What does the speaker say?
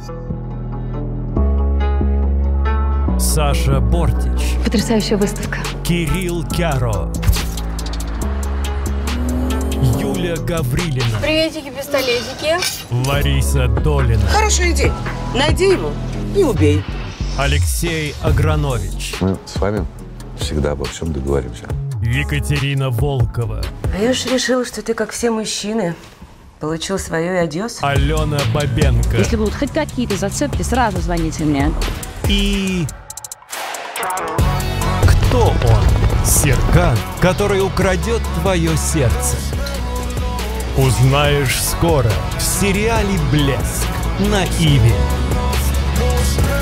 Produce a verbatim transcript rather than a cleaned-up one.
Саша Бортич. Потрясающая выставка. Кирилл Кяро. Юля Гаврилина. Приветики-пистолетики. Лариса Долина. Хорошая идея. Найди его и убей. Алексей Агранович. Мы с вами всегда обо всем договоримся. Екатерина Волкова. А я уж решила, что ты, как все мужчины, получил свое и адьос. Алена Бабенко. Если будут хоть какие-то зацепки, сразу звоните мне. И... кто он? Серкан, который украдет твое сердце. Узнаешь скоро в сериале «Блеск» на Иви.